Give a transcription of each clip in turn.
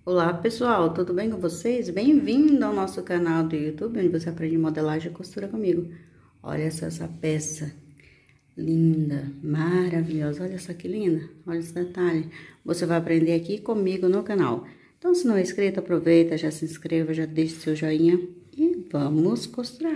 Olá pessoal, tudo bem com vocês? Bem-vindo ao nosso canal do YouTube, onde você aprende modelagem e costura comigo. Olha só essa peça linda, maravilhosa, olha só que linda, olha esse detalhe. Você vai aprender aqui comigo no canal. Então, se não é inscrito, aproveita, já se inscreva, já deixe seu joinha e vamos costurar.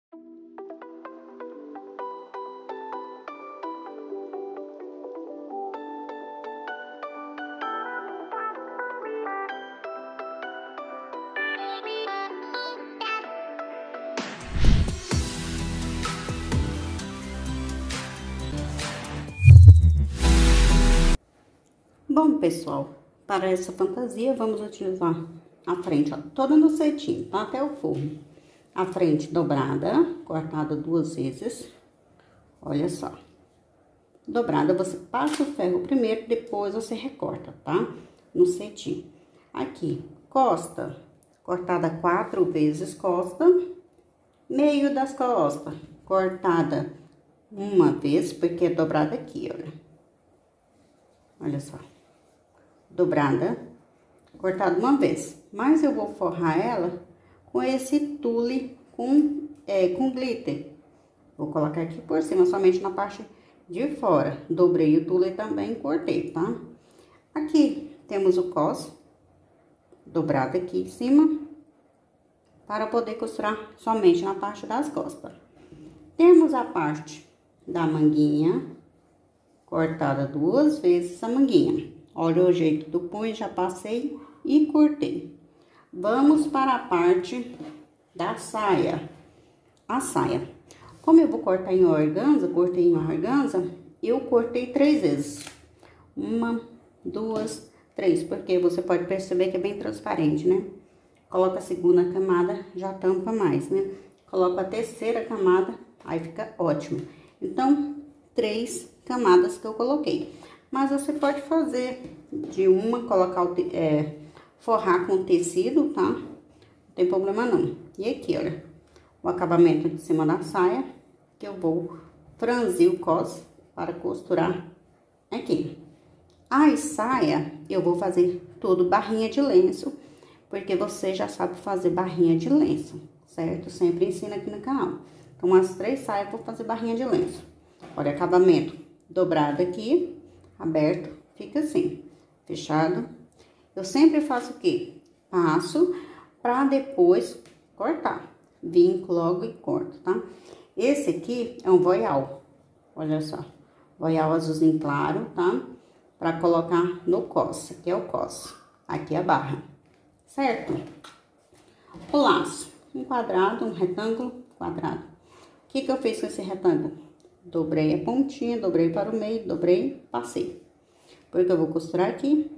Bom, pessoal, para essa fantasia, vamos utilizar a frente, ó, toda no cetim, tá? Até o forro. A frente dobrada, cortada 2 vezes. Olha só. Dobrada, você passa o ferro primeiro, depois você recorta, tá? No cetim. Aqui, costa, cortada 4 vezes costa. Meio das costas, cortada 1 vez, porque é dobrada aqui, olha. Olha só. Dobrada, cortada 1 vez. Mas eu vou forrar ela com esse tule com glitter. Vou colocar aqui por cima, somente na parte de fora. Dobrei o tule também, cortei, tá? Aqui temos o cos, dobrado aqui em cima, para poder costurar somente na parte das costas. Temos a parte da manguinha, cortada 2 vezes a manguinha. Olha o jeito do punho, já passei e cortei. Vamos para a parte da saia. A saia. Como eu vou cortar em organza, cortei em organza, eu cortei 3 vezes. 1, 2, 3, porque você pode perceber que é bem transparente, né? Coloca a segunda camada, já tampa mais, né? Coloco a terceira camada, aí fica ótimo. Então, 3 camadas que eu coloquei. Mas você pode fazer de uma, colocar forrar com tecido, tá? Não tem problema não. E aqui, olha, o acabamento de cima da saia, que eu vou franzir o cos para costurar aqui. A saia, eu vou fazer tudo barrinha de lenço, porque você já sabe fazer barrinha de lenço, certo? Sempre ensino aqui no canal. Então, as 3 saias eu vou fazer barrinha de lenço. Olha, acabamento dobrado aqui, aberto, fica assim, fechado. Eu sempre faço o quê? Passo pra depois cortar. Vinco logo e corto, tá? Esse aqui é um voyal, olha só. Voyal azulzinho claro, tá? Pra colocar no cos, aqui é o cos, aqui é a barra, certo? O laço, um quadrado, um retângulo, quadrado. O que que eu fiz com esse retângulo? Dobrei a pontinha, dobrei para o meio, dobrei, passei. Porque eu vou costurar aqui,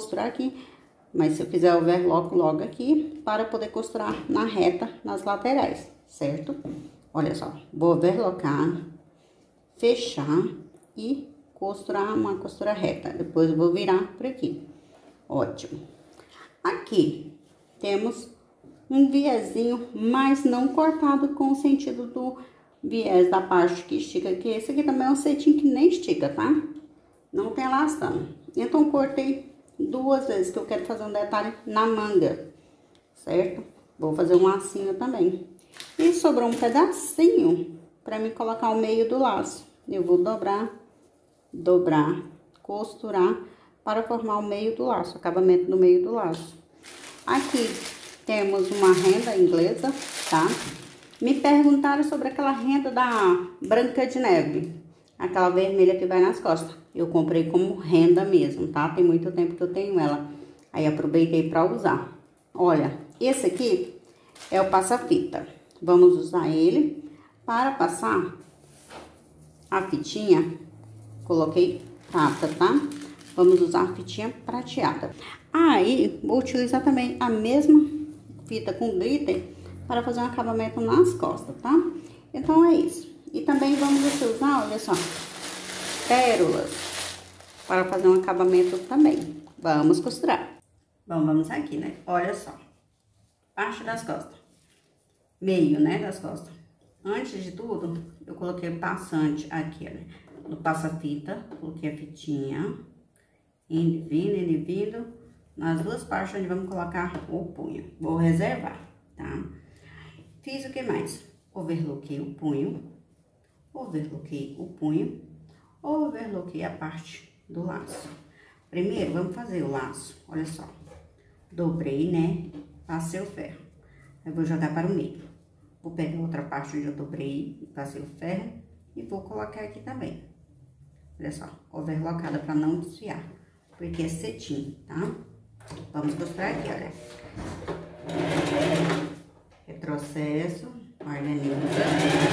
mas se eu fizer o overlock logo aqui, para poder costurar na reta, nas laterais, certo? Olha só, vou overlockar, fechar e costurar uma costura reta. Depois eu vou virar por aqui. Ótimo. Aqui temos um viezinho, mas não cortado com o sentido do viés da parte que estica aqui. Esse aqui também é um cetim que nem estica, tá? Não tem elastano. Então, cortei 2 vezes, que eu quero fazer um detalhe na manga, certo? Vou fazer um lacinho também. E sobrou um pedacinho pra me colocar o meio do laço. Eu vou dobrar, costurar para formar o meio do laço, acabamento do meio do laço. Aqui temos uma renda inglesa, tá? Me perguntaram sobre aquela renda da Branca de Neve, aquela vermelha que vai nas costas. Eu comprei como renda mesmo, tá? Tem muito tempo que eu tenho ela. Aí aproveitei pra usar. Olha, esse aqui é o passa-fita. Vamos usar ele para passar a fitinha. Coloquei prata, tá? Vamos usar a fitinha prateada. Aí, vou utilizar também a mesma fita com glitter para fazer um acabamento nas costas, tá? Então, é isso. E também vamos utilizar, olha só, pérolas para fazer um acabamento também. Vamos costurar. Bom, vamos aqui, né? Olha só, parte das costas, meio, né, das costas. Antes de tudo, eu coloquei o passante aqui, olha, no passa-fita, coloquei a fitinha, indo e vindo, nas duas partes onde vamos colocar o punho. Vou reservar, tá? Fiz o que mais? Overloquei o punho, overloquei o punho, overloquei a parte do laço. Primeiro, vamos fazer o laço, olha só. Dobrei, né? Passei o ferro. Eu vou jogar para o meio. Vou pegar outra parte onde eu dobrei e passei o ferro e vou colocar aqui também. Olha só, overlocada para não desfiar, porque é cetim, tá? Vamos costurar aqui, olha. Retrocesso, organiza.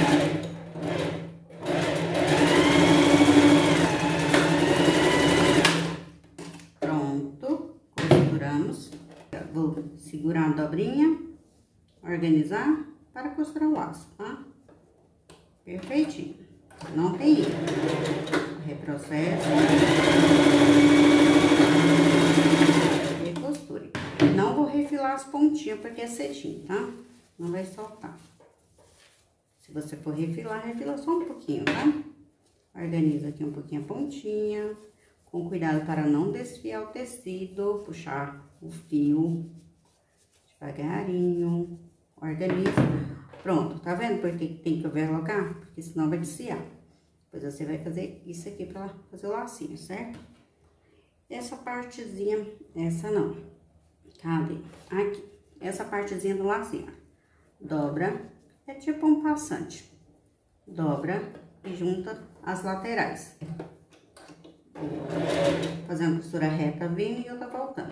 Pronto, costuramos. Vou segurar a dobrinha, organizar para costurar o laço, tá? Perfeitinho, não tem erro. Retrocesso. E costure. Não vou refilar as pontinhas porque é cetim, tá? Não vai soltar. Se você for refilar, refila só um pouquinho, tá? Organiza aqui um pouquinho a pontinha, com cuidado para não desfiar o tecido, puxar o fio devagarinho, organiza. Pronto, tá vendo por que tem que overlocar? Porque senão vai desfiar. Depois você vai fazer isso aqui pra fazer o lacinho, certo? Essa partezinha, essa não. Cadê? Aqui. Essa partezinha do lacinho, ó. Dobra, é tipo um passante. Dobra e junta as laterais. Vou fazer uma costura reta vindo e outra voltando.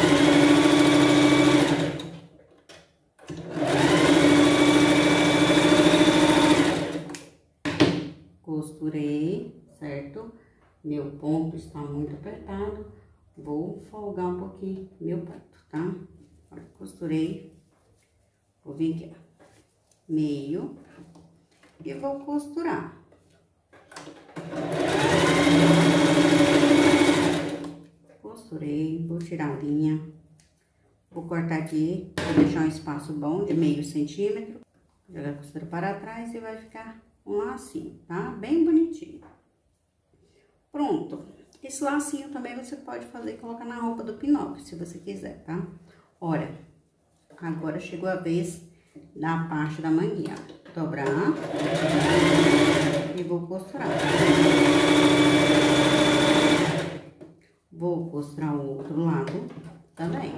Costurei, certo? Meu ponto está muito apertado. Vou folgar um pouquinho meu ponto, tá? Olha, costurei. Vou vir aqui, ó. Meio. E vou costurar. Costurei, vou tirar a linha. Vou cortar aqui, vou deixar um espaço bom de meio centímetro. Jogar a costura para trás e vai ficar um lacinho, tá? Bem bonitinho. Pronto. Esse lacinho também você pode fazer e colocar na roupa do Pinóquio, se você quiser, tá? Olha, agora chegou a vez da parte da manguinha. Dobrar e vou costurar. Vou costurar o outro lado também.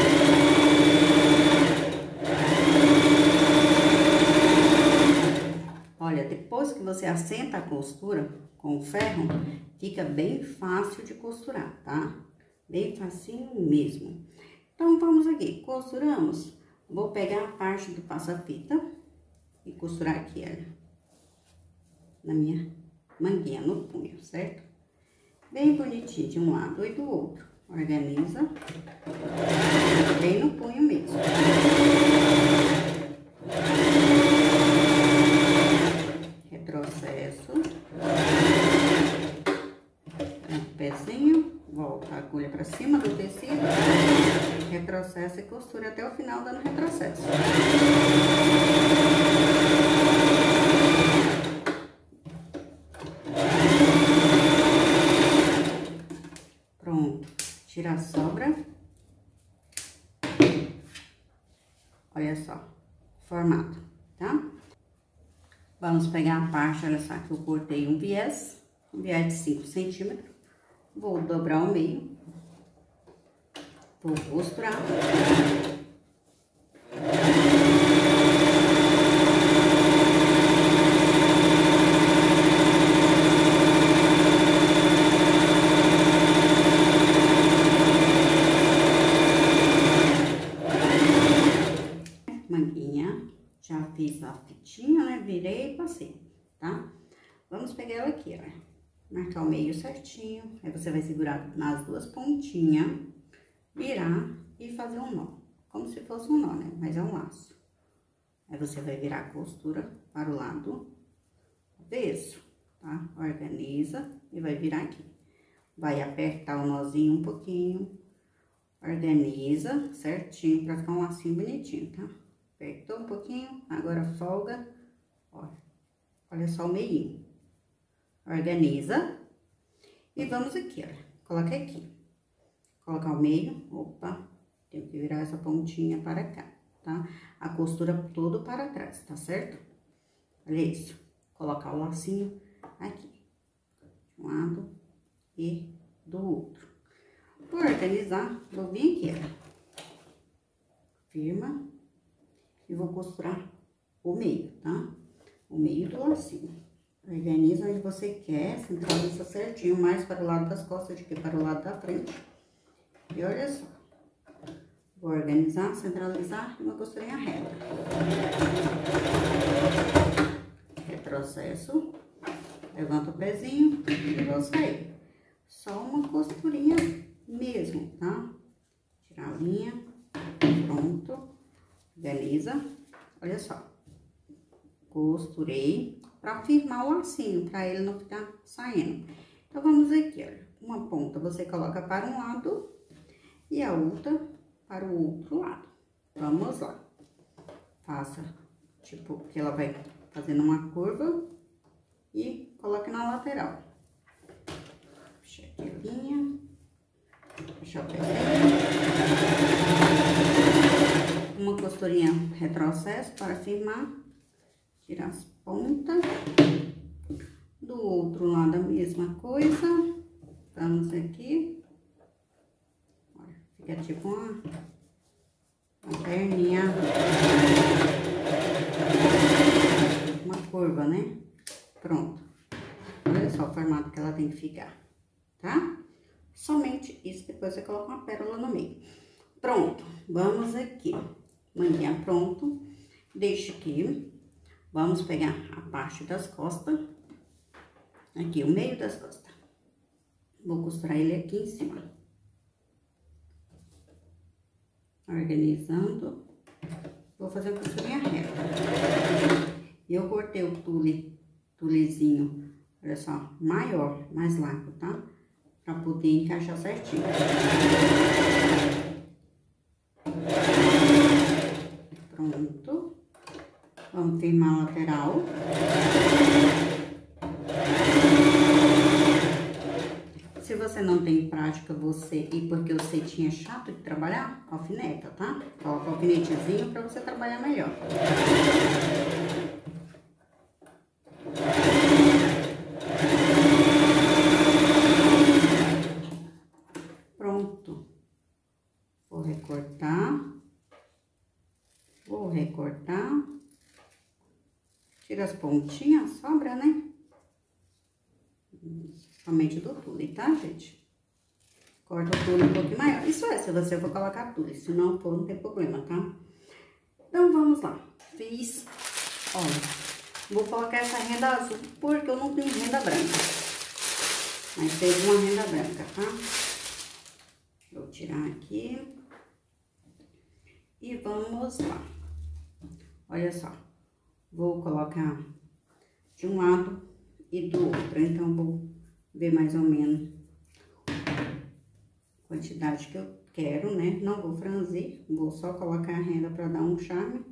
Olha, depois que você assenta a costura com o ferro, fica bem fácil de costurar, tá? Bem facinho mesmo. Então, vamos aqui, costuramos. Vou pegar a parte do passa-fita e costurar aqui, olha, na minha manguinha, no punho, certo? Bem bonitinho de um lado e do outro. Organiza bem no punho mesmo. Retrocesso. Um pezinho, volta a agulha para cima do tecido, retrocesso e costura até o final dando retrocesso. Pronto, tira a sobra. Olha só, formato, tá? Vamos pegar a parte, olha só, que eu cortei um viés de 5 centímetros. Vou dobrar ao meio. Vou costurar. Manguinha, já fiz a fitinha, né? Virei e passei, tá? Vamos pegar ela aqui, ó. Marcar o meio certinho. Aí você vai segurar nas duas pontinhas, virar e fazer um nó. Como se fosse um nó, né? Mas é um laço. Aí você vai virar a costura para o lado avesso, tá? Organiza e vai virar aqui. Vai apertar o nozinho um pouquinho. Organiza certinho pra ficar um lacinho bonitinho, tá? Apertou um pouquinho, agora folga. Olha só o meinho. Organiza. E vamos aqui, olha. Coloca aqui. colocar o meio, opa, tenho que virar essa pontinha para cá, tá? A costura toda para trás, tá certo? Olha isso, colocar o lacinho aqui, de um lado e do outro. Vou organizar, vou vir aqui, ó, firma, e vou costurar o meio, tá? O meio do lacinho. Organiza onde você quer, centraliza certinho, mais para o lado das costas do que para o lado da frente. E olha só, vou organizar, centralizar e uma costurinha reta. Retrocesso, levanta o pezinho e vou sair. Só uma costurinha mesmo, tá? Tirar a linha, pronto. Organiza, olha só. Costurei para firmar o lacinho, para ele não ficar saindo. Então, vamos aqui, olha. Uma ponta você coloca para um lado e a outra para o outro lado. Vamos lá. Faça, tipo, que ela vai fazendo uma curva e coloque na lateral. Puxa aqui a linha. Puxa o pezinho. Uma costurinha retrocesso para firmar. Tirar as pontas. Do outro lado a mesma coisa. Vamos aqui. Olha, fica tipo uma perninha. Uma curva, né? Pronto. Olha só o formato que ela tem que ficar, tá? Somente isso, depois você coloca uma pérola no meio. Pronto, vamos aqui. Manguinha pronto. Deixa aqui. Vamos pegar a parte das costas. Aqui, o meio das costas. Vou costurar ele aqui em cima. Organizando. Vou fazer uma costurinha reta. Eu cortei o tulezinho, olha só, maior, mais largo, tá? Pra poder encaixar certinho. Pronto. Vamos firmar a lateral. Se você não tem prática, e porque o cetim é chato de trabalhar, alfineta, tá? Coloca o alfinetezinho pra você trabalhar melhor. Pronto. Vou recortar. Vou recortar. Tira as pontinhas, sobra, né? Somente do tule, tá, gente? Corta o tule um pouquinho maior. Isso é, se você for colocar tule. Se não for, não tem problema, tá? Então, vamos lá. Fiz, olha, vou colocar essa renda azul porque eu não tenho renda branca. Mas teve uma renda branca, tá? Vou tirar aqui. E vamos lá. Olha só. Vou colocar de um lado e do outro. Então, vou ver mais ou menos a quantidade que eu quero, né? Não vou franzir, vou só colocar a renda para dar um charme.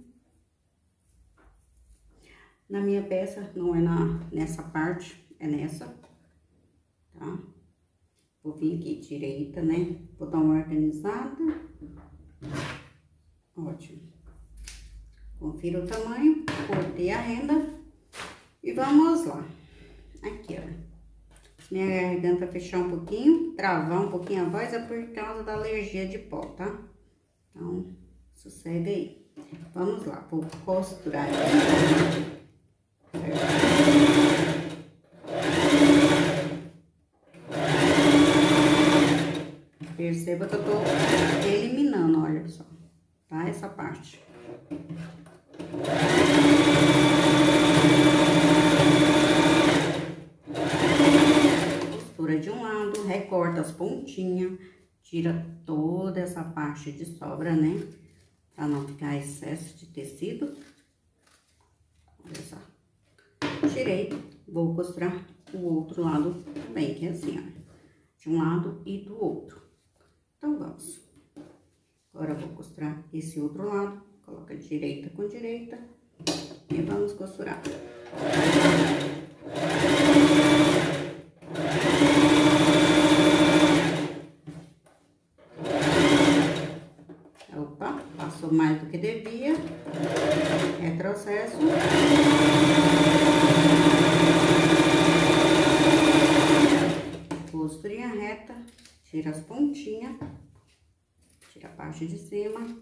Na minha peça, não é nessa parte, é nessa, tá? Vou vir aqui direita, né? Vou dar uma organizada. Ótimo. Confira o tamanho, cortei a renda e vamos lá. Aqui, ó. Minha garganta fechar um pouquinho, travar um pouquinho a voz, é por causa da alergia de pó, tá? Então, sossega aí. Vamos lá, vou costurar aqui. Perceba que eu tô eliminando, olha só, tá? Essa parte. Costura de um lado, recorta as pontinhas, tira toda essa parte de sobra, né? Pra não ficar excesso de tecido. Olha só. Tirei, vou costurar o outro lado também, que é assim, ó. De um lado e do outro. Então, vamos. Agora, eu vou costurar esse outro lado. Coloca direita com direita. E vamos costurar. Passou mais do que devia. Retrocesso. Costurinha reta. Tira as pontinhas. Tira a parte de cima.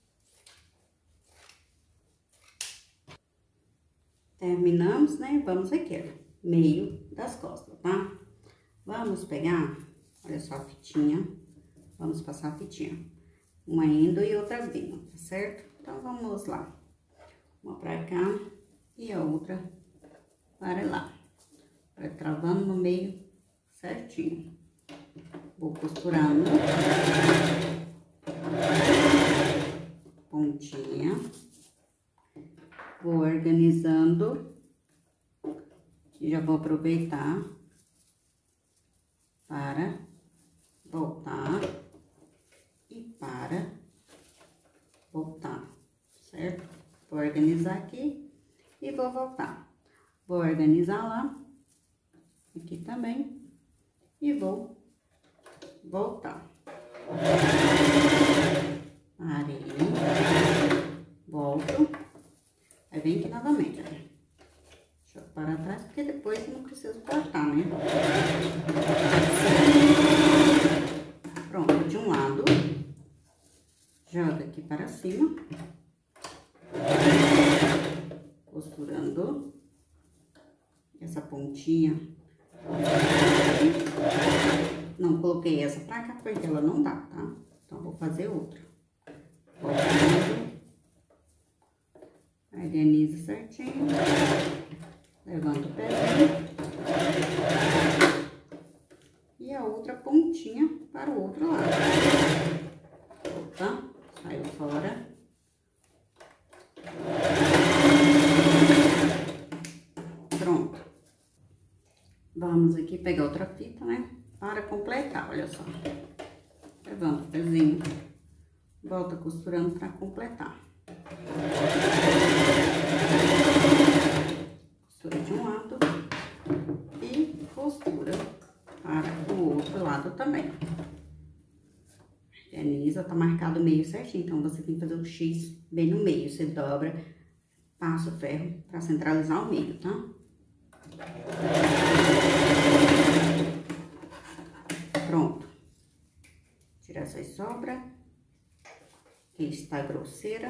Terminamos, né? Vamos aqui, ó, meio das costas, tá? Vamos pegar, olha só a fitinha. Vamos passar a fitinha. Uma indo e outra vindo, tá certo? Então, vamos lá. Uma pra cá e a outra para lá. Vai travando no meio certinho. Vou costurando. Pontinha. Vou organizando. E já vou aproveitar para voltar e para voltar, certo? Vou organizar aqui e vou voltar. Vou organizar lá, aqui também, e vou voltar. Parei, volto, aí vem aqui novamente, ó. Deixa eu parar atrás, porque depois não preciso cortar, né? Pronto, de um lado, joga aqui para cima, costurando essa pontinha. Não coloquei essa pra cá porque ela não dá, tá? Então, vou fazer outra. Organiza certinho, levanta o pezinho. E a outra pontinha para o outro lado. Opa, saiu fora. Pronto. Vamos aqui pegar outra fita, né? Para completar, olha só. Levanta o pezinho. Volta costurando para completar. Costura de um lado. E costura para o outro lado também. Organiza, tá marcado o meio certinho, então você tem que fazer o X bem no meio. Você dobra, passa o ferro para centralizar o meio, tá? Pronto. Tira essas sobras, que está grosseira.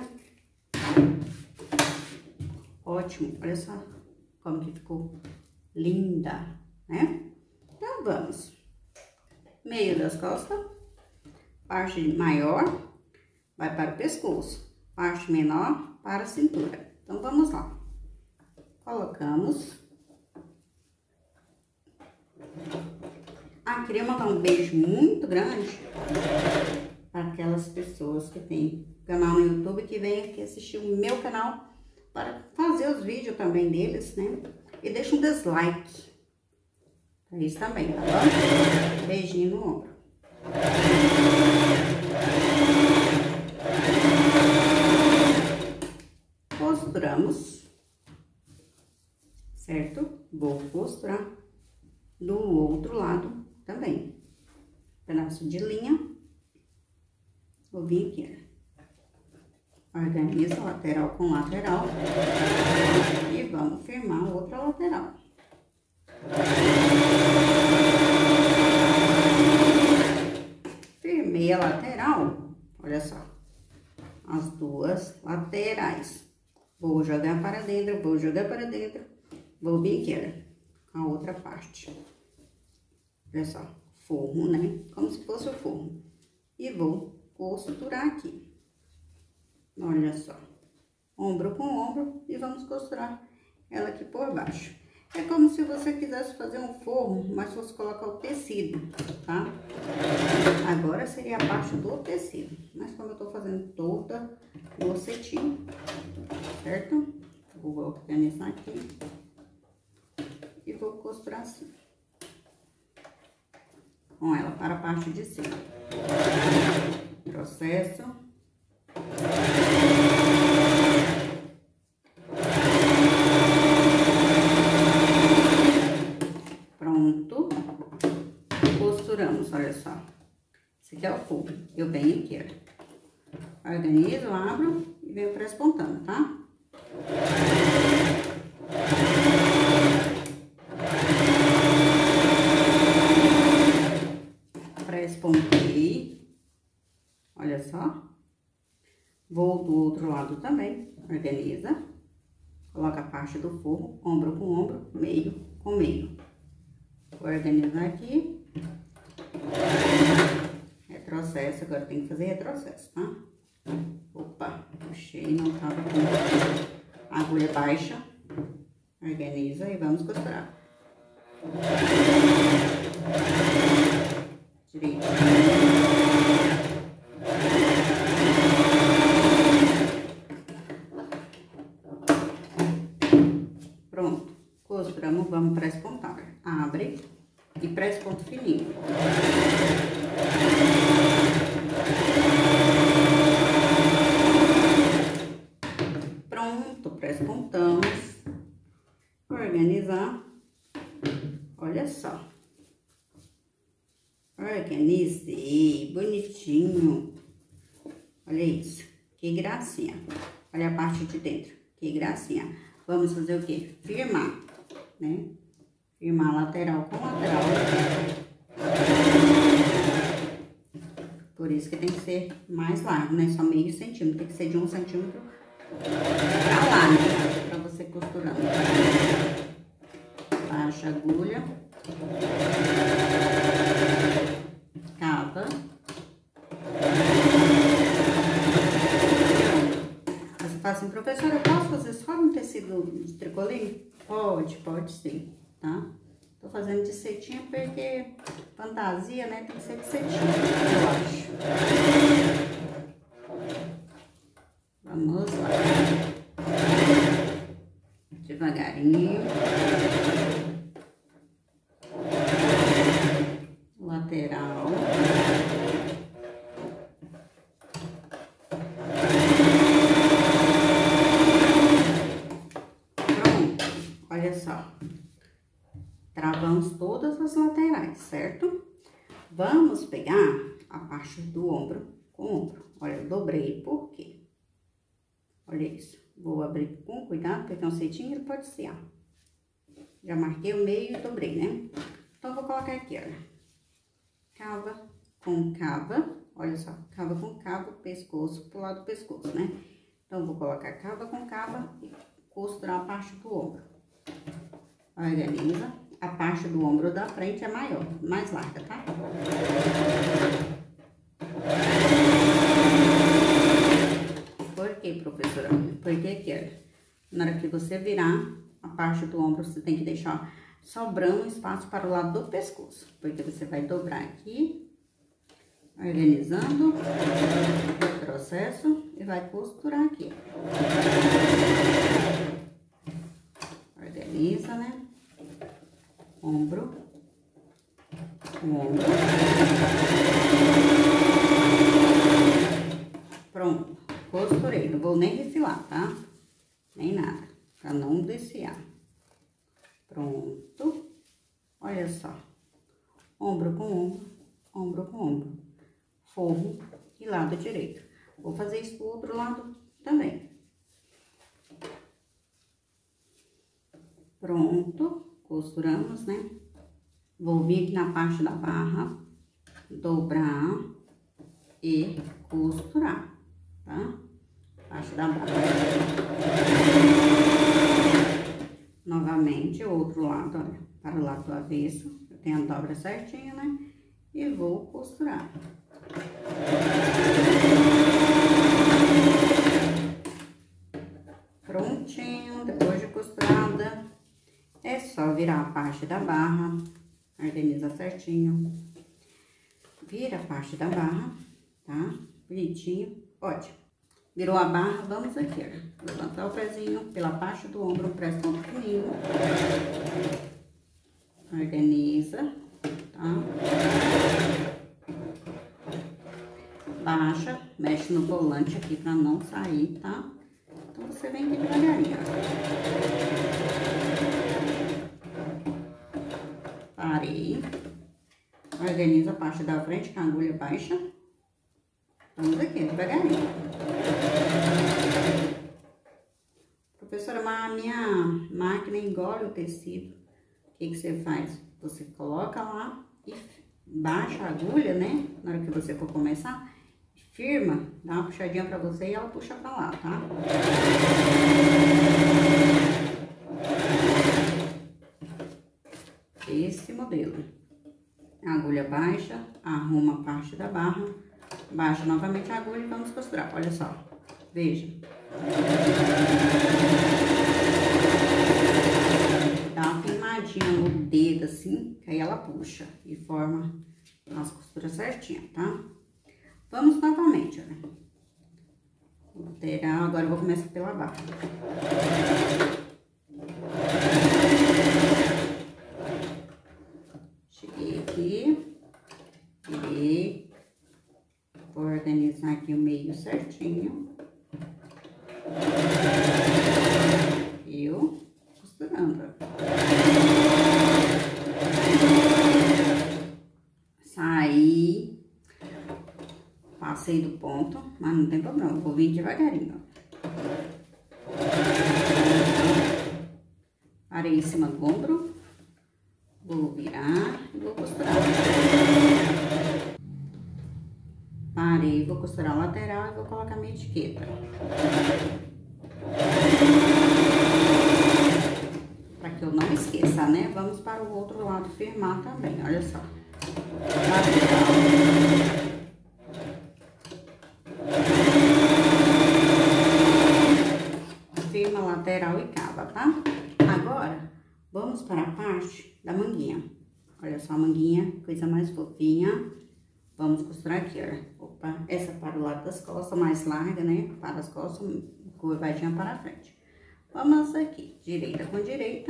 Ótimo, olha só como que ficou linda, né? Então, vamos. Meio das costas, parte maior vai para o pescoço, parte menor para a cintura. Então, vamos lá. Colocamos. Ah, queria mandar um beijo muito grande para aquelas pessoas que têm canal no YouTube, que vêm aqui assistir o meu canal para fazer os vídeos também deles, né? E deixa um dislike. É isso também, tá bom? Beijinho no ombro. Costuramos, certo? Vou costurar do outro lado também. Pedaço de linha. Vou vir aqui, organiza lateral com lateral e vamos firmar a outra lateral. Firmei a lateral, olha só, as duas laterais. Vou jogar para dentro, vou jogar para dentro, vou vir aqui, ó, a outra parte. Olha só, forro, né? Como se fosse o forro. E vou costurar aqui. Olha só, ombro com ombro e vamos costurar ela aqui por baixo. É como se você quisesse fazer um forro, mas fosse colocar o tecido, tá? Agora seria a parte do tecido, mas como eu tô fazendo toda no cetim, certo? Vou organizar aqui e vou costurar assim, com ela para a parte de cima. Processo. Pronto. Costuramos, olha só. Esse aqui é o forro. Eu venho aqui, ó. Organizo, abro e venho pré-pontando, tá? Pré-pontei. Olha só. Vou do outro lado também. Organiza. Coloca a parte do forro, ombro com ombro, meio com meio. Vou organizar aqui. Retrocesso, agora tem que fazer retrocesso, tá? Opa, puxei, não tava com a agulha baixa. Organiza e vamos costurar. Direitinho. Pronto, costuramos, vamos pré-pontar. Abre e pré-ponto fininho. Pronto, pré-pontamos. Organizar. Olha só. Organizei, bonitinho. Olha isso, que gracinha. Olha a parte de dentro, que gracinha. Vamos fazer o quê? Firmar, né? Firmar lateral com lateral. Por isso que tem que ser mais largo, né? Só meio centímetro, tem que ser de 1 centímetro pra lá, né? Pra você costurando. Baixa a agulha. Cava. Você fala assim, professora, eu posso fazer só no tecido de tricoline? Pode sim, tá? Tô fazendo de cetim porque fantasia, né, tem que ser de cetim, eu acho. Vamos lá. Devagarinho. Lateral. Pronto, olha só. Travamos todas as laterais, certo? Vamos pegar a parte do ombro com ombro. Olha, eu dobrei, por quê? Olha isso. Vou abrir com cuidado, porque é um ceitinho, ele pode ser, ó. Já marquei o meio e dobrei, né? Então, vou colocar aqui, olha. Cava com cava, olha só, cava com cava, pescoço pro lado do pescoço, né? Então, vou colocar cava com cava e costurar a parte do ombro. Organiza. A parte do ombro da frente é maior, mais larga, tá? Por quê, professora? Porque aqui, olha, na hora que você virar a parte do ombro, você tem que deixar sobrando espaço para o lado do pescoço, porque você vai dobrar aqui, organizando o processo e vai costurar aqui. Organiza, né? Ombro, ombro. Pronto, costurei, não vou nem refilar, tá? Nem nada, pra não desfiar. Pronto, olha só, ombro com ombro, ombro com ombro, forro e lado direito. Vou fazer isso pro outro lado também. Pronto, costuramos, né? Vou vir aqui na parte da barra, dobrar e costurar, tá? Parte da barra. Novamente, o outro lado, olha, para o lado do avesso, eu tenho a dobra certinha, né? E vou costurar. Prontinho, depois de costurada, é só virar a parte da barra, organiza certinho. Vira a parte da barra, tá? Bonitinho, ótimo. Virou a barra, vamos aqui, ó. Levantar o pezinho pela parte do ombro, pré-ponto fininho. Organiza, tá? Baixa, mexe no volante aqui pra não sair, tá? Então, você vem aqui devagarinho, ó. Parei. Organiza a parte da frente com a agulha baixa. Vamos aqui, devagarinho. Professora, mas a minha máquina engole o tecido. O que você faz? Você coloca lá e baixa a agulha, né? Na hora que você for começar, firma, dá uma puxadinha pra você e ela puxa pra lá, tá? Esse modelo. A agulha baixa, arruma a parte da barra, baixa novamente a agulha e vamos costurar. Olha só, veja. Dá uma firmadinha no dedo assim, que aí ela puxa e forma as costuras certinhas, tá? Vamos novamente, olha. Lateral, agora eu vou começar pela barra. Cheguei aqui, virei, vou organizar aqui o meio certinho. Eu costurando. Saí, passei do ponto, mas não tem problema, vou vir devagarinho, ó. Parei em cima do ombro, vou virar e vou costurar. Parei, vou costurar a lateral e vou colocar minha etiqueta. Para que eu não esqueça, né? Vamos para o outro lado firmar também, olha só. Lateral. Firma lateral e cava, tá? Agora, vamos para a parte da manguinha. Olha só a manguinha, coisa mais fofinha. Vamos costurar aqui, olha. Opa, essa para o lado das costas, mais larga, né? Para as costas, curvadinha para a frente. Vamos aqui, direita com direita.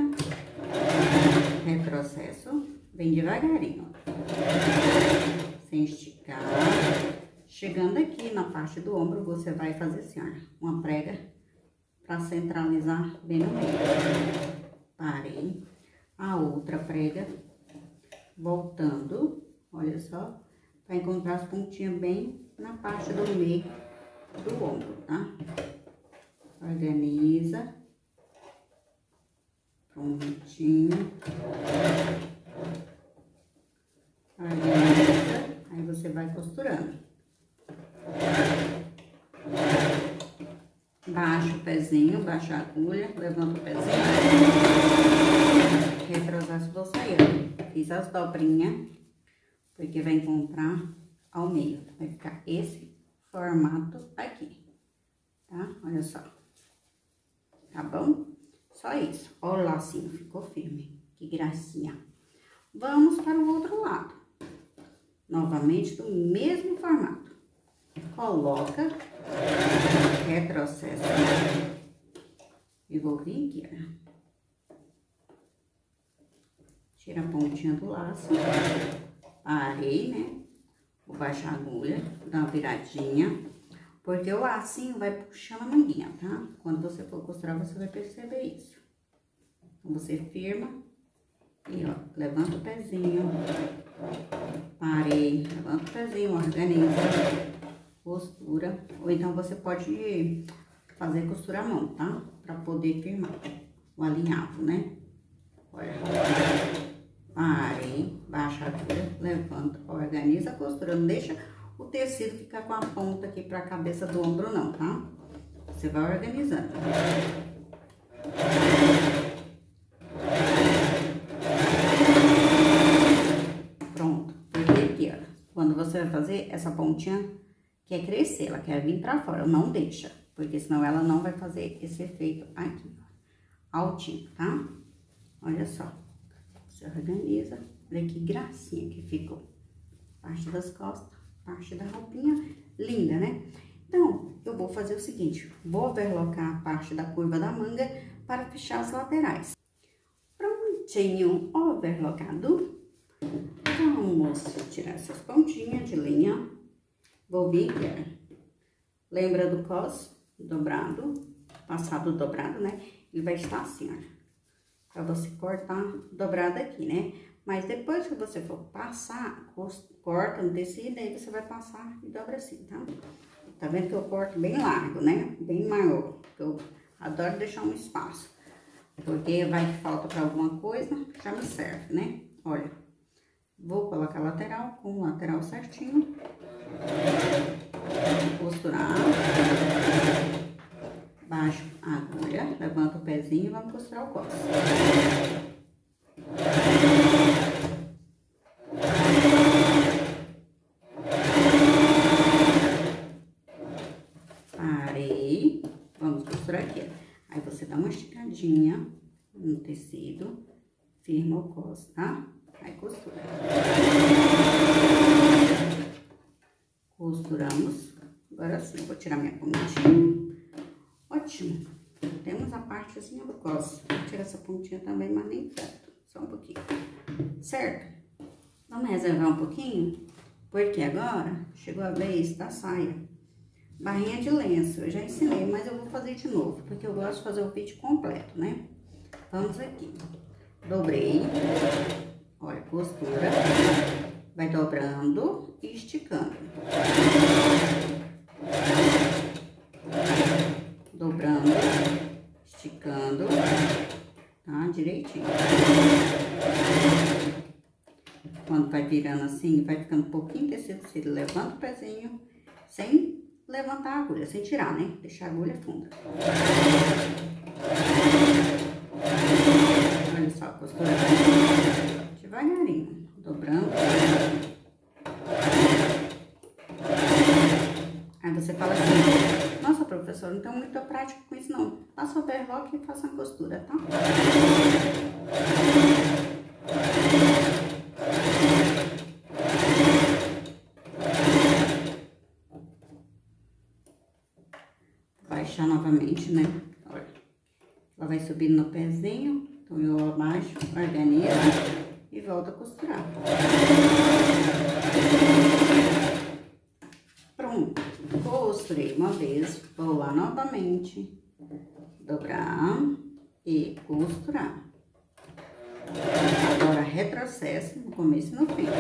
Retrocesso, bem devagarinho, ó. Sem esticar. Chegando aqui na parte do ombro, você vai fazer assim, olha. Uma prega para centralizar bem no meio. Parei. A outra prega, voltando, olha só. Para encontrar as pontinhas bem na parte do meio do ombro, tá? Organiza. Prontinho. Organiza. Aí você vai costurando. Baixa o pezinho, baixa a agulha, levanta o pezinho. Retrocesso, vou sair. Fiz as dobrinhas. Porque vai encontrar ao meio, vai ficar esse formato aqui, tá? Olha só, tá bom? Só isso, olha o lacinho, ficou firme, que gracinha. Vamos para o outro lado, novamente do mesmo formato. Coloca, retrocesso, e vou vir aqui, ó. Tira a pontinha do laço. Parei, né? Vou baixar a agulha, dar uma viradinha, porque o lacinho vai puxando a manguinha, tá? Quando você for costurar, você vai perceber isso. Então, você firma e, ó, levanta o pezinho, parei, levanta o pezinho, organiza, costura. Ou então, você pode fazer costura à mão, tá? Pra poder firmar o alinhavo, né? Olha. Parei, baixa a agulha, levanta, organiza a costura. Não deixa o tecido ficar com a ponta aqui pra cabeça do ombro, não, tá? Você vai organizando. Pronto. Porque aqui, ó, quando você vai fazer, essa pontinha quer crescer, ela quer vir pra fora. Não deixa, porque senão ela não vai fazer esse efeito aqui, ó, altinho, tá? Olha só. Você organiza, olha que gracinha que ficou. Parte das costas, parte da roupinha, linda, né? Então, eu vou fazer o seguinte, vou overlocar a parte da curva da manga para fechar as laterais. Prontinho, overlocado. Vamos tirar essas pontinhas de linha. Vou vir aqui, lembra do cos dobrado, passado dobrado, né? Ele vai estar assim, olha. Pra você cortar dobrado aqui, né? Mas depois que você for passar, corta no tecido, aí você vai passar e dobra assim, tá? Tá vendo que eu corto bem largo, né? Bem maior. Eu adoro deixar um espaço. Porque vai que falta pra alguma coisa, já me serve, né? Olha, vou colocar a lateral com o lateral certinho. Costurar. Baixo a agulha, levanta o pezinho e vamos costurar o cos. Parei, vamos costurar aqui. Aí você dá uma esticadinha no tecido, firma o cos, tá? Aí costura. Costuramos. Agora sim, eu vou tirar minha pontinha. Ótimo. Temos a partezinha do cos. Vou tirar essa pontinha também, mas nem tanto. Só um pouquinho. Certo? Vamos reservar um pouquinho? Porque agora chegou a vez da saia. Barrinha de lenço. Eu já ensinei, mas eu vou fazer de novo. Porque eu gosto de fazer o vídeo completo, né? Vamos aqui. Dobrei. Olha, costura. Vai dobrando e esticando. Dobrando, esticando, tá? Direitinho. Quando vai virando assim, vai ficando um pouquinho tecido, você levanta o pezinho, sem levantar a agulha, sem tirar, né? Deixar a agulha funda. Olha só, costurando devagarinho, dobrando. Aí você fala assim: nossa, professora, não tenho muita prática com isso, não. Passa o overlock e faça a costura, tá? Baixar novamente, né? Olha. Ela vai subindo no pezinho, então eu abaixo, organizo e volto a costurar. Pronto. Costurei uma vez, vou lá novamente, dobrar e costurar. Agora retrocesso no começo e no fim.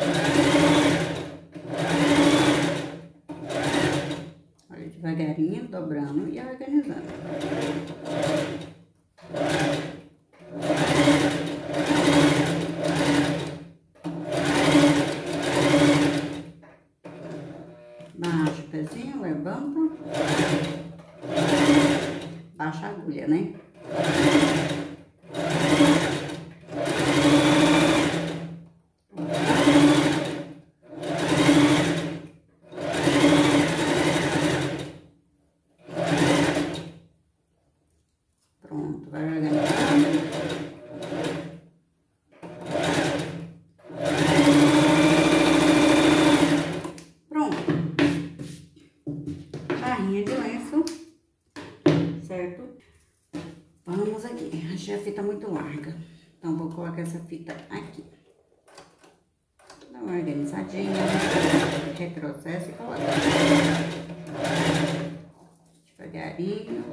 Olha, devagarinho, dobrando e organizando. Baixa o pezinho, levanta. Baixa a agulha, né? Pronto, vai organizando. Barrinha de lenço, certo? Vamos aqui. Achei a fita muito larga, então vou colocar essa fita aqui. Dá uma organizadinha, retrocesso e coloca. Devagarinho.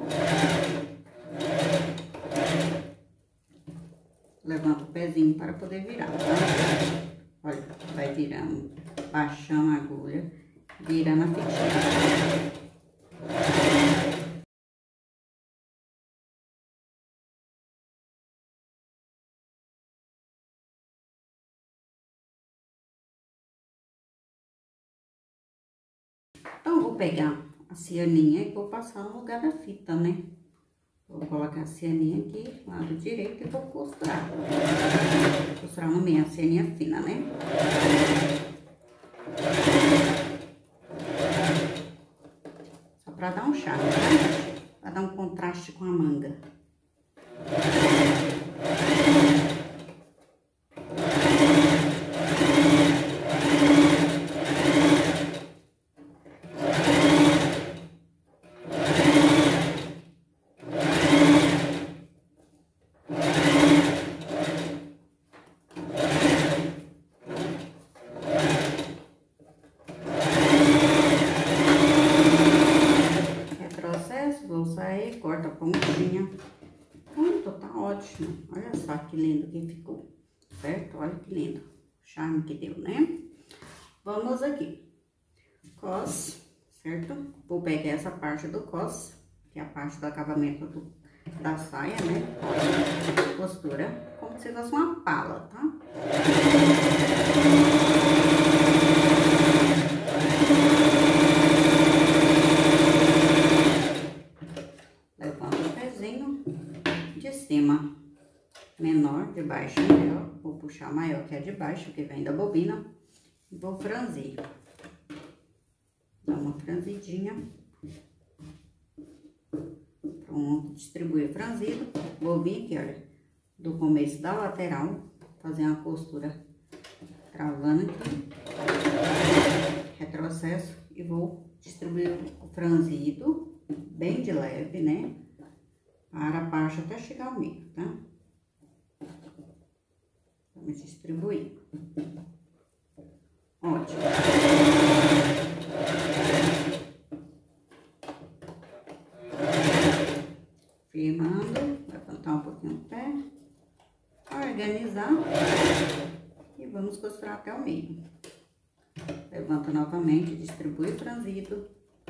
Levanta o pezinho para poder virar, tá? Olha, vai virando, baixando a agulha, virando a fitinha. Então, eu vou pegar a cianinha e vou passar no lugar da fita, né? Vou colocar a cianinha aqui, lado direito, e vou costurar. Vou costurar no meio, a cianinha fina, né? Só pra dar um charme, né? Pra dar um contraste com a manga. Vou sair, corta a pontinha. Pronto, tá ótimo. Olha só que lindo que ficou, certo? Olha que lindo o charme que deu, né? Vamos aqui. Cos, certo? Vou pegar essa parte do cos, que é a parte do acabamento da saia, né? Costura como se fosse uma pala, tá? Levanta o pezinho de cima, menor, de baixo maior. Vou puxar maior que a de baixo, que vem da bobina. E vou franzir. Dá uma franzidinha. Pronto, distribuir franzido. Vou vir aqui, olha, do começo da lateral, fazer uma costura travando aqui, retrocesso, e vou distribuir o franzido bem de leve, né, para a parte até chegar ao meio, tá? Vamos distribuir. Ótimo. Firmando, levantar um pouquinho o pé, organizar e vamos costurar até o meio. Levanta novamente, distribui o franzido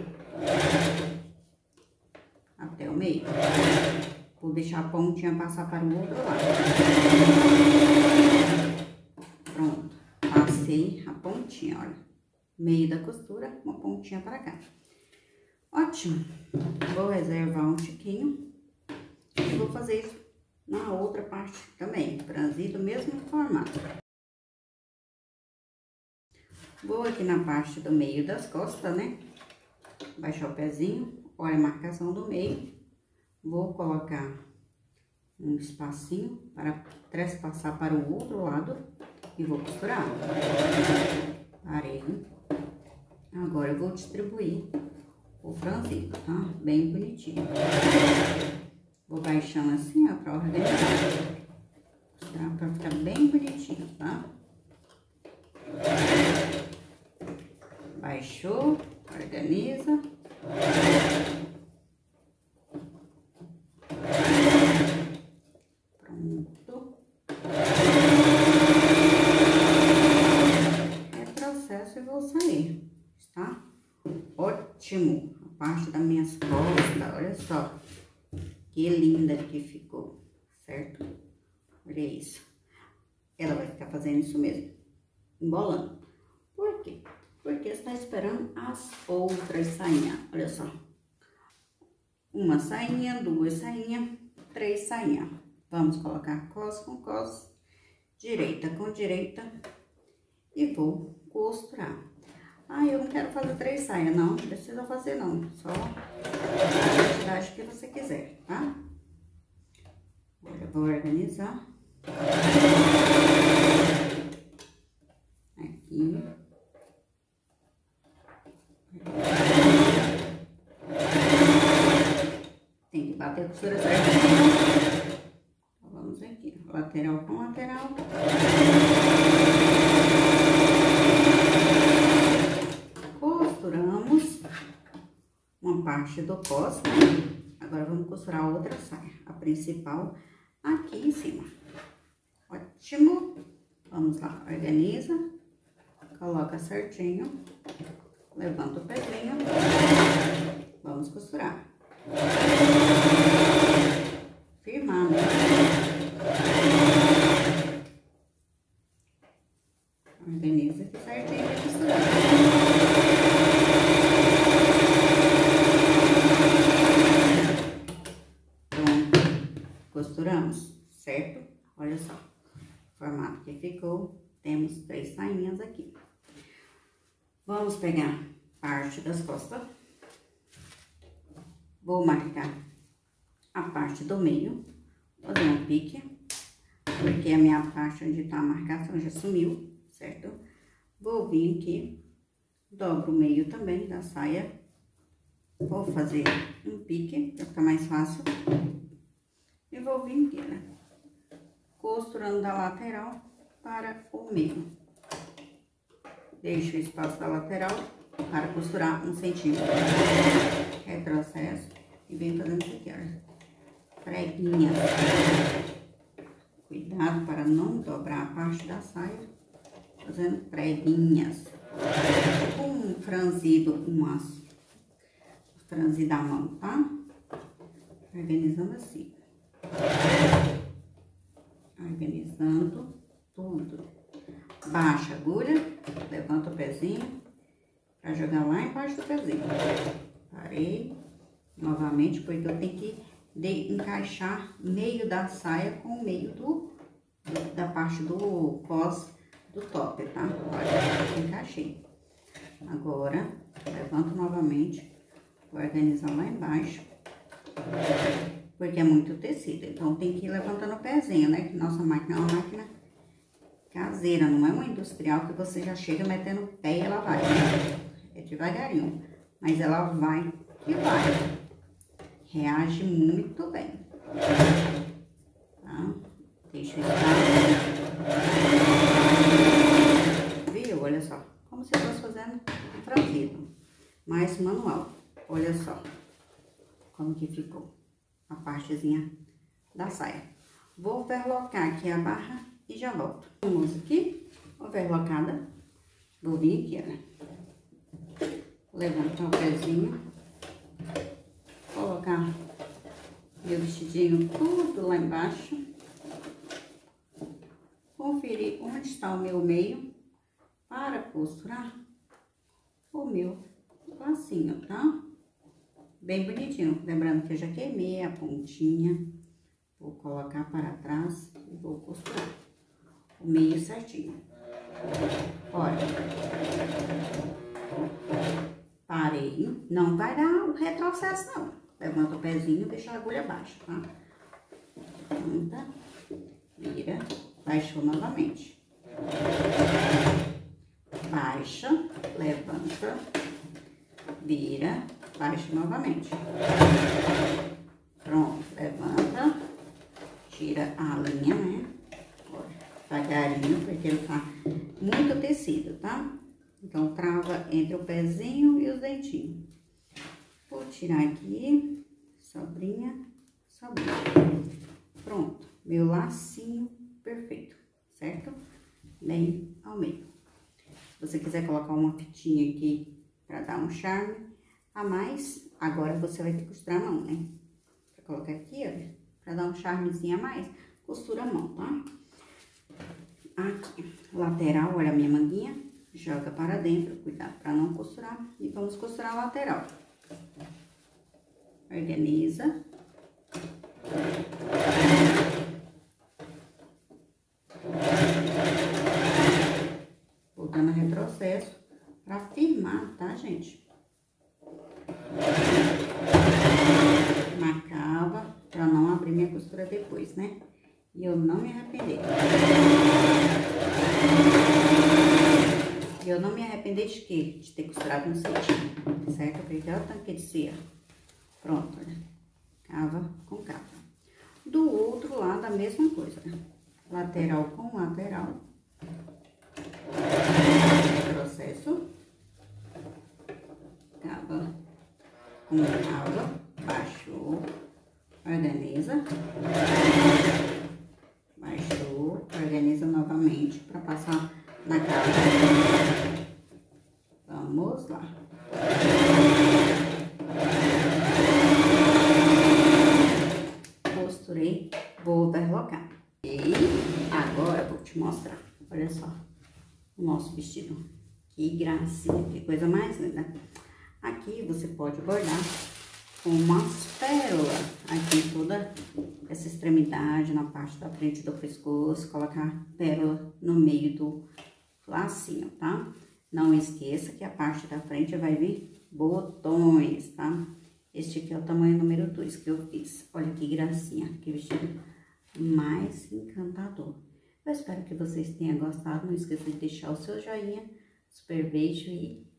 até o meio. Vou deixar a pontinha passar para o outro lado. Pronto, passei a pontinha, olha, meio da costura, uma pontinha para cá. Ótimo, vou reservar um tiquinho. E vou fazer isso na outra parte também, franzido, mesmo formato. Vou aqui na parte do meio das costas, né? Baixar o pezinho, olha a marcação do meio. Vou colocar um espacinho para trespassar para o outro lado e vou costurar. Parei. Agora eu vou distribuir o franzido, tá? Bem bonitinho. Vou baixando assim, ó, pra organizar. Costurar pra ficar bem bonitinho, tá? Baixou, organiza. Pronto. Retrocesso e vou sair, tá? Ótimo. A parte das minhas costas, olha só. Que linda que ficou, certo? Olha isso. Ela vai ficar fazendo isso mesmo, embolando. Por quê? Porque está esperando as outras sainhas. Olha só. Uma sainha, duas sainhas, três sainhas. Vamos colocar cos com cos, direita com direita e vou costurar. Ah, eu não quero fazer três saias, não precisa fazer não, só a quantidade que você quiser, tá? Agora eu vou organizar. Aqui. Tem que bater a costura certinho. Então, vamos aqui, lateral com lateral. Costuramos uma parte do cos, né? Agora vamos costurar a outra saia, a principal aqui em cima. Ótimo. Vamos lá, organiza, coloca certinho, levanta o pezinho, vamos costurar. Firmando. Organiza aqui certinho e costurar. Costuramos, certo? Olha só, o formato que ficou. Temos três sainhas aqui. Vamos pegar parte das costas. Vou marcar a parte do meio, fazer um pique, porque a minha parte onde tá a marcação já sumiu, certo? Vou vir aqui, dobro o meio também da saia. Vou fazer um pique, pra ficar mais fácil. E vou vir aqui, né? Costurando da lateral para o meio. Deixo o espaço da lateral para costurar 1 centímetro. Retrocesso e venho fazendo isso aqui, olha. Preguinhas. Cuidado para não dobrar a parte da saia. Fazendo preguinhas. Um franzido, umas franzida a mão, tá? Organizando assim. Organizando tudo. Baixa a agulha, levanta o pezinho pra jogar lá embaixo do pezinho. Parei novamente, porque eu tenho que encaixar meio da saia com o meio da parte do cos do top, tá? Olha, encaixei. Agora, levanto novamente, vou organizar lá embaixo, porque é muito tecido, então tem que ir levantando o pezinho, né? Que nossa máquina é uma máquina caseira, não é uma industrial que você já chega metendo o pé e ela vai, né? É devagarinho, mas ela vai que vai. Reage muito bem, tá? Deixa eu estar. Viu? Olha só, como se eu fosse fazendo um franzido, mais manual. Olha só como que ficou a partezinha da saia. Vou overlocar aqui a barra e já volto. Vamos aqui, overlocada. Vou vir aqui, ó. Levantar o pezinho. Colocar meu vestidinho tudo lá embaixo. Conferir onde está o meu meio para costurar o meu lacinho, tá? Bem bonitinho. Lembrando que eu já queimei a pontinha. Vou colocar para trás e vou costurar o meio certinho. Olha. Parei. Não vai dar o retrocesso, não. Levanta o pezinho e deixa a agulha baixa, tá? Levanta, vira, baixou novamente. Baixa, levanta, vira, baixa novamente. Pronto, levanta, tira a linha, né? Devagarinho, porque ele tá muito tecido, tá? Então, trava entre o pezinho e os dentinhos. Vou tirar aqui, sobrinha, sobrinha. Pronto, meu lacinho perfeito, certo? Bem ao meio. Se você quiser colocar uma fitinha aqui pra dar um charme a mais, agora você vai ter que costurar a mão, né? Pra colocar aqui, olha, pra dar um charmezinho a mais, costura a mão, tá? Aqui, lateral, olha a minha manguinha, joga para dentro, cuidado para não costurar, e vamos costurar a lateral. Organiza. Vou dando retrocesso para firmar, tá, gente? Marcava para não abrir minha costura depois, né? E eu não me arrepender. E eu não me arrepender de quê? De ter costurado no cetim, certo? Porque olha o tanto que descia. Pronto, olha. Cava com cava. Do outro lado, a mesma coisa, né? Lateral com lateral. Processo. Cava com cava. Baixou. Organiza. Baixou. Organiza novamente para passar na cava. Vamos lá. Costurei, vou overlocar. E agora eu vou te mostrar. Olha só o nosso vestido. Que gracinha, que coisa mais linda. Aqui você pode bordar com umas pérolas aqui em toda essa extremidade, na parte da frente do pescoço, colocar pérola no meio do lacinho, tá? Não esqueça que a parte da frente vai vir botões, tá? Este aqui é o tamanho número 2 que eu fiz. Olha que gracinha, que vestido mais encantador. Eu espero que vocês tenham gostado. Não esqueça de deixar o seu joinha. Super beijo e